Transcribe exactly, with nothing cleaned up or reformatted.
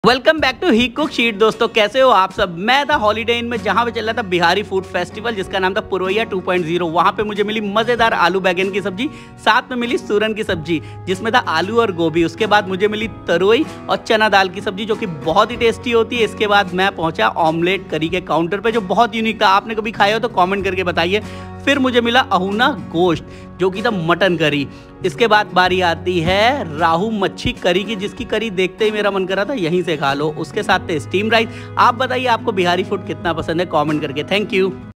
Welcome back to he cook sheet. दोस्तों कैसे हो आप सब। मैं था हॉलीडे इन में जहां पे चल रहा था बिहारी फूड फेस्टिवल जिसका नाम था पुरवैया टू पॉइंट ज़ीरो। वहां पे मुझे मिली मजेदार आलू बैगन की सब्जी, साथ में मिली सूरन की सब्जी जिसमें था आलू और गोभी। उसके बाद मुझे मिली तरोई और चना दाल की सब्जी जो कि बहुत ही टेस्टी होती है। इसके बाद मैं पहुंचा ऑमलेट करी के काउंटर पे जो बहुत यूनिक था। आपने कभी खाया हो तो कॉमेंट करके बताइए। फिर मुझे मिला अहुना गोश्त जो कि था मटन करी। इसके बाद बारी आती है राहू मच्छी करी की, जिसकी करी देखते ही मेरा मन कर रहा था यहीं से खा लो। उसके साथ थे स्टीम राइस। आप बताइए आपको बिहारी फूड कितना पसंद है, कमेंट करके। Thank you.